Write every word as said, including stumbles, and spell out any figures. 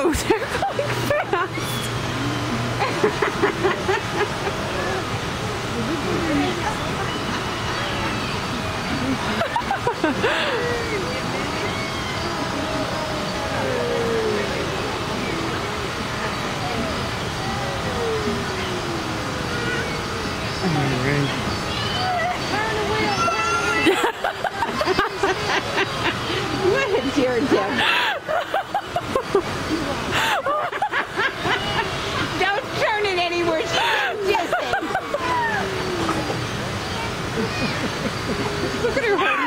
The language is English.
Oh, they're going fast. What a daredevil. Don't turn it anywhere. She's distance. Look at her.